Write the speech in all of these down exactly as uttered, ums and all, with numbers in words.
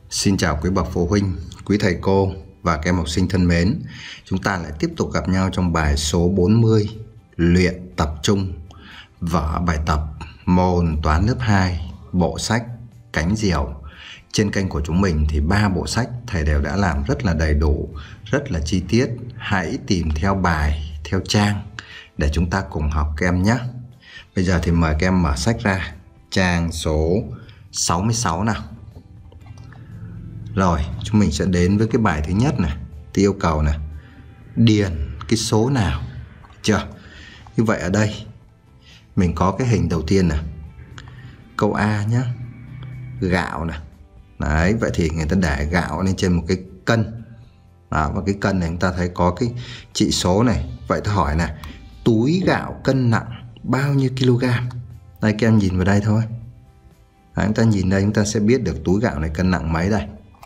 Xin chào quý bậc phụ huynh, quý thầy cô và các em học sinh thân mến. Chúng ta lại tiếp tục gặp nhau trong bài số bốn mươi, luyện tập trung, vở bài tập môn toán lớp hai, bộ sách Cánh Diều. Trên kênh của chúng mình thì ba bộ sách thầy đều đã làm rất là đầy đủ, rất là chi tiết. Hãy tìm theo bài, theo trang để chúng ta cùng học các em nhé. Bây giờ thì mời các em mở sách ra trang số sáu mươi sáu nào. Rồi, chúng mình sẽ đến với cái bài thứ nhất này. Thì yêu cầu này, điền cái số nào. Chưa? Như vậy ở đây mình có cái hình đầu tiên này. Câu A nhé. Gạo này. Đấy, vậy thì người ta để gạo lên trên một cái cân. Đó, và cái cân này chúng ta thấy có cái trị số này. Vậy ta hỏi này, túi gạo cân nặng bao nhiêu kg? Đây, các em nhìn vào đây thôi. Đấy, chúng ta nhìn đây chúng ta sẽ biết được túi gạo này cân nặng mấy đây.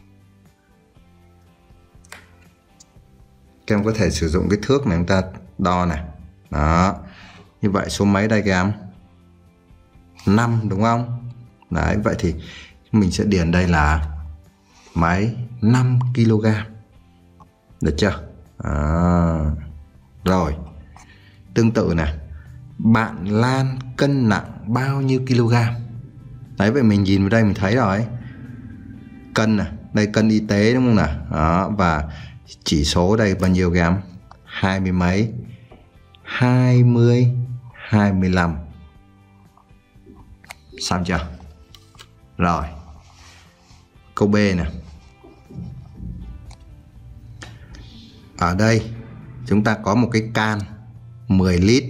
Các em có thể sử dụng cái thước này chúng ta đo này. Đó. Như vậy số mấy đây các em? năm đúng không? Đấy, vậy thì mình sẽ điền đây là mấy? năm kg. Được chưa? À. Rồi. Tương tự này. Bạn Lan cân nặng bao nhiêu kg? Đấy, vậy mình nhìn vào đây mình thấy rồi. Cân này, đây cân y tế đúng không nào? Đó, và chỉ số đây bao nhiêu các em? Hai mươi mấy? hai mươi, hai mươi lăm. Xong chưa? Rồi. Câu B nè. Ở đây chúng ta có một cái can mười lít.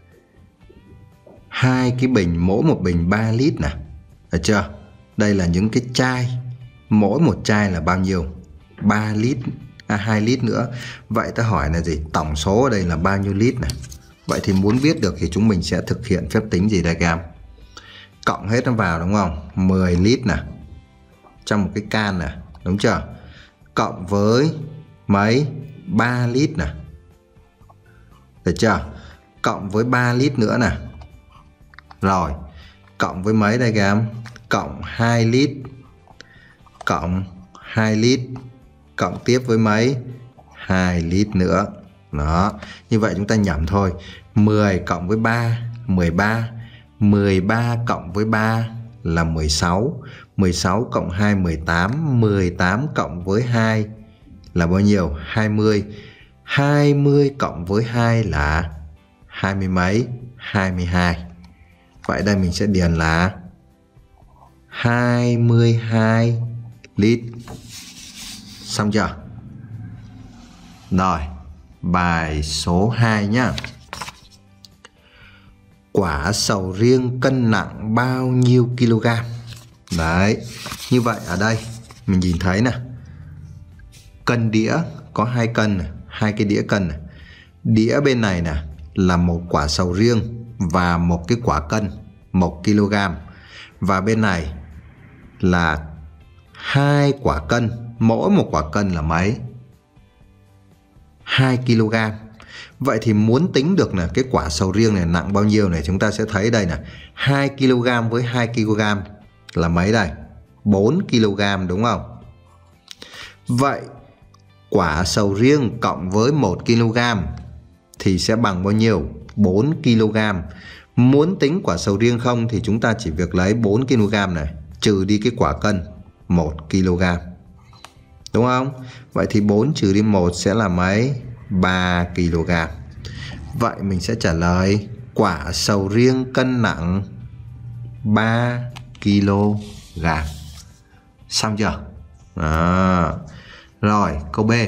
Hai cái bình, mỗi một bình ba lít nè. Được chưa? Đây là những cái chai. Mỗi một chai là bao nhiêu? ba lít. À, hai lít nữa. Vậy ta hỏi là gì? Tổng số ở đây là bao nhiêu lít này? Vậy thì muốn biết được thì chúng mình sẽ thực hiện phép tính gì đây các em? Cộng hết nó vào đúng không? mười lít nè. Trong một cái can nè. Đúng chưa? Cộng với mấy? ba lít nè. Được chưa? Cộng với ba lít nữa nè. Rồi. Cộng với mấy đây các em? Cộng hai lít. Cộng hai lít. Cộng tiếp với mấy? hai lít nữa. Đó. Như vậy chúng ta nhẩm thôi. mười cộng với ba, mười ba. mười ba cộng với ba là mười sáu. mười sáu cộng hai, mười tám. mười tám cộng với hai là bao nhiêu? hai mươi. hai mươi cộng với hai là hai mươi mấy? hai mươi hai. Vậy đây mình sẽ điền là hai mươi hai lít. Xong chưa? Rồi, bài số hai nhá. Quả sầu riêng cân nặng bao nhiêu kg? Đấy, như vậy ở đây mình nhìn thấy nè. Cân đĩa có hai cân này, hai cái đĩa cân này. Đĩa bên này nè là một quả sầu riêng và một cái quả cân một kg. Và bên này là hai quả cân, mỗi một quả cân là mấy? hai kg. Vậy thì muốn tính được là cái quả sầu riêng này nặng bao nhiêu này, chúng ta sẽ thấy đây nè. hai kg với hai kg là mấy đây? bốn kg đúng không? Vậy quả sầu riêng cộng với một kg thì sẽ bằng bao nhiêu? bốn kg. Muốn tính quả sầu riêng không thì chúng ta chỉ việc lấy bốn kg này trừ đi cái quả cân một kg. Đúng không? Vậy thì bốn trừ đi một sẽ là mấy? ba kg. Vậy mình sẽ trả lời quả sầu riêng cân nặng ba kg. Xong chưa? À. Rồi, câu B.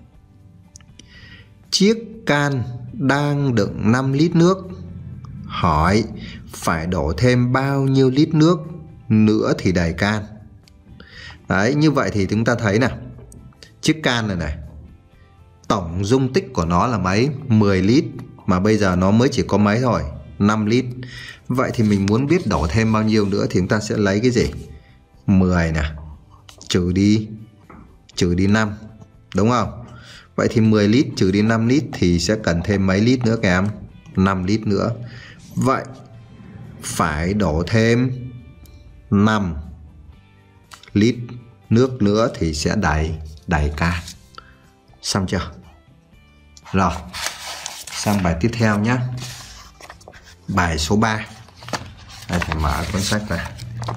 Chiếc can đang đựng năm lít nước. Hỏi phải đổ thêm bao nhiêu lít nước nữa thì đầy can? Đấy, như vậy thì chúng ta thấy nè. Chiếc can này này, tổng dung tích của nó là mấy? mười lít. Mà bây giờ nó mới chỉ có mấy thôi? năm lít. Vậy thì mình muốn biết đổ thêm bao nhiêu nữa thì chúng ta sẽ lấy cái gì? mười nè. Trừ đi Trừ đi năm. Đúng không? Vậy thì mười lít trừ đi năm lít thì sẽ cần thêm mấy lít nữa các em? năm lít nữa. Vậy phải đổ thêm năm lít nước nữa thì sẽ đẩy đẩy can. Xong chưa? Rồi, sang bài tiếp theo nhé. Bài số ba. Đây, phải mở cuốn sách ra.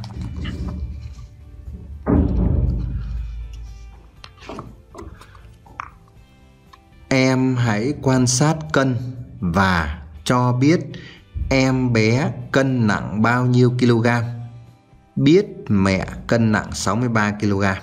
Em hãy quan sát cân và cho biết em bé cân nặng bao nhiêu kg. Biết mẹ cân nặng sáu mươi ba ki lô gam.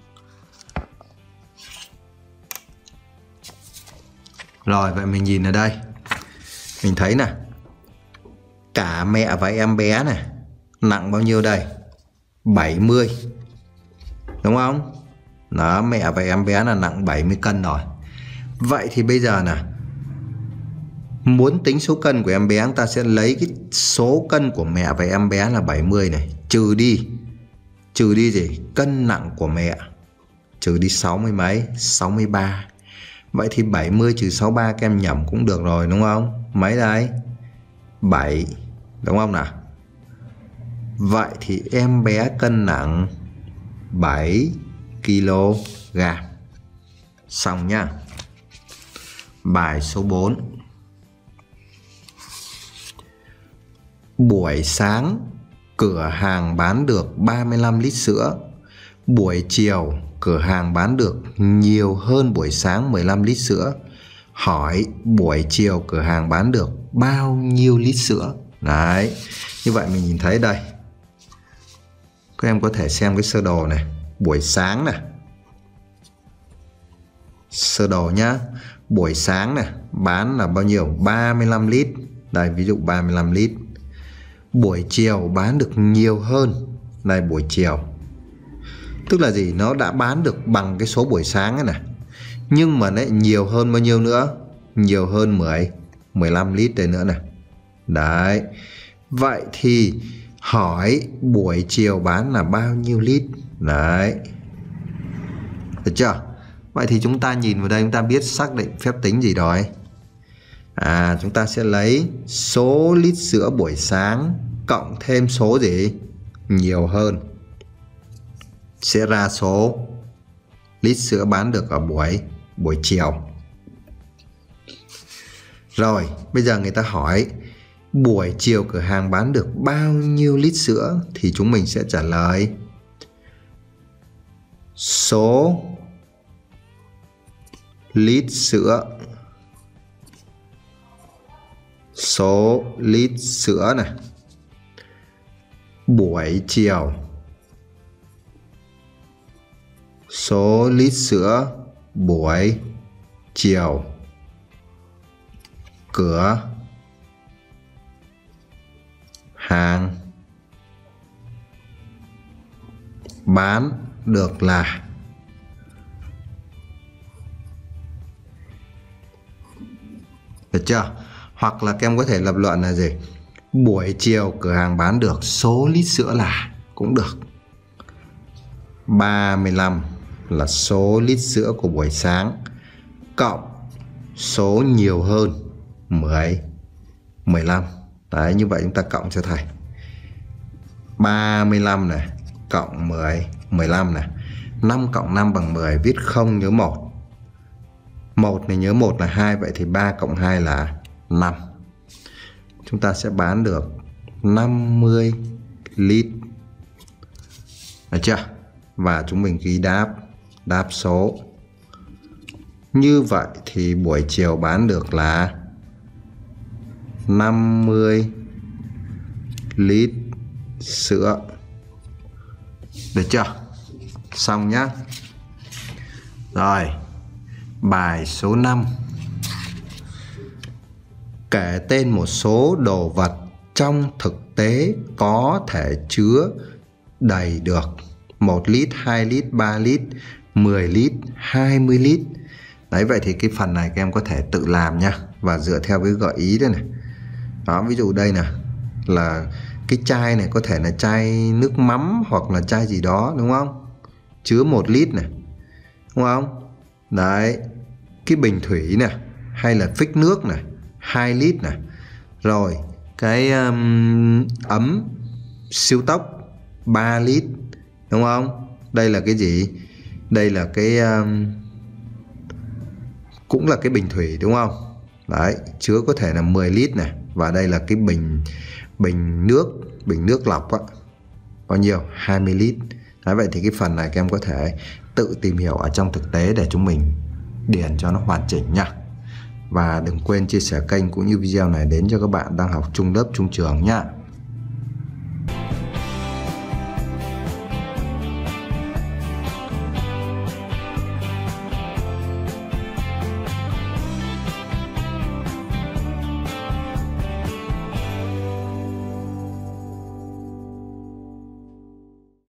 Rồi, vậy mình nhìn ở đây, mình thấy nè, cả mẹ và em bé này nặng bao nhiêu đây? bảy mươi. Đúng không? Đó, mẹ và em bé là nặng bảy mươi cân rồi. Vậy thì bây giờ nè, muốn tính số cân của em bé, chúng ta sẽ lấy cái số cân của mẹ và em bé là bảy mươi này, trừ đi trừ đi gì? Cân nặng của mẹ, trừ đi sáu mươi mấy, sáu mươi ba. Vậy thì bảy mươi trừ sáu mươi ba các em nhẩm cũng được rồi đúng không? Mấy đây? bảy, đúng không nào? Vậy thì em bé cân nặng bảy ki lô gam. Xong nhá. Bài số bốn. Buổi sáng cửa hàng bán được ba mươi lăm lít sữa. Buổi chiều cửa hàng bán được nhiều hơn buổi sáng mười lăm lít sữa. Hỏi buổi chiều cửa hàng bán được bao nhiêu lít sữa? Đấy, như vậy mình nhìn thấy đây. Các em có thể xem cái sơ đồ này. Buổi sáng này, sơ đồ nhá. Buổi sáng này bán là bao nhiêu? ba mươi lăm lít. Đây, ví dụ ba mươi lăm lít. Buổi chiều bán được nhiều hơn. Đây, buổi chiều. Tức là gì? Nó đã bán được bằng cái số buổi sáng ấy này. Nhưng mà lại nhiều hơn bao nhiêu nữa? Nhiều hơn mười, mười lăm lít đây nữa này. Đấy. Vậy thì hỏi buổi chiều bán là bao nhiêu lít? Đấy. Được chưa? Vậy thì chúng ta nhìn vào đây, chúng ta biết xác định phép tính gì rồi? À, chúng ta sẽ lấy số lít sữa buổi sáng cộng thêm số gì? Nhiều hơn. Sẽ ra số lít sữa bán được ở buổi buổi chiều. Rồi, bây giờ người ta hỏi buổi chiều cửa hàng bán được bao nhiêu lít sữa, thì chúng mình sẽ trả lời số lít sữa. Số lít sữa này buổi chiều. Số lít sữa buổi chiều cửa hàng bán được là. Được chưa? Hoặc là các em có thể lập luận là gì? Buổi chiều cửa hàng bán được số lít sữa là, cũng được. ba mươi lăm là số lít sữa của buổi sáng cộng số nhiều hơn mười, mười lăm. Đấy, như vậy chúng ta cộng cho thầy. ba mươi lăm này cộng mười, mười lăm này. năm cộng năm bằng mười, viết không nhớ một. một này nhớ một là hai, vậy thì ba cộng hai là năm. Chúng ta sẽ bán được năm mươi lít. Được chưa? Và chúng mình ghi đáp, đáp số. Như vậy thì buổi chiều bán được là năm mươi lít sữa. Được chưa? Xong nhá. Rồi, bài số năm. Kể tên một số đồ vật trong thực tế có thể chứa đầy được một lít, hai lít, ba lít, mười lít, hai mươi lít. Đấy, vậy thì cái phần này các em có thể tự làm nha. Và dựa theo cái gợi ý đây này. Đó, ví dụ đây nè, là cái chai này có thể là chai nước mắm hoặc là chai gì đó, đúng không? Chứa một lít này, đúng không? Đấy, cái bình thủy này, hay là phích nước này, hai lít này. Rồi, cái um, ấm siêu tốc ba lít, đúng không? Đây là cái gì? Đây là cái um, cũng là cái bình thủy đúng không? Đấy, chứa có thể là mười lít này. Và đây là cái bình bình nước, bình nước lọc á. Bao nhiêu? hai mươi lít. Đấy, vậy thì cái phần này các em có thể tự tìm hiểu ở trong thực tế để chúng mình điền cho nó hoàn chỉnh nha. Và đừng quên chia sẻ kênh cũng như video này đến cho các bạn đang học trung lớp trung trường nha.